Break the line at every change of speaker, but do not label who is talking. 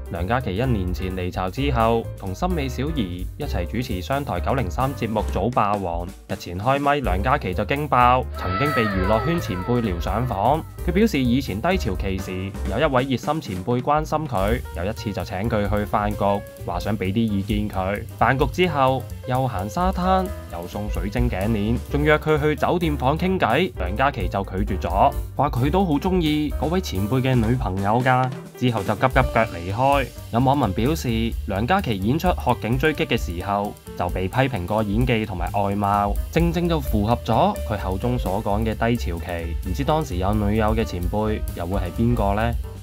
梁嘉琪1年前離巢之後，同森美小儀一齊主持商台903節目《早霸王》。日前開咪，梁嘉琪就驚爆，曾經被娛樂圈前輩撩上房。佢表示以前低潮期時，有一位熱心前輩關心佢，有一次就請佢去飯局，話想俾啲意見佢。飯局之後，又行沙灘，又送水晶頸鏈，仲約佢去酒店房傾偈。梁嘉琪就拒絕咗，話佢都好中意嗰位前輩嘅女朋友㗎。之後就急急腳離開。有網民表示，梁嘉琪演出《學警追擊》嘅時候就被批評過演技同埋外貌，正正就符合咗佢口中所講嘅低潮期。唔知當時有女友嘅前輩又會係邊個呢？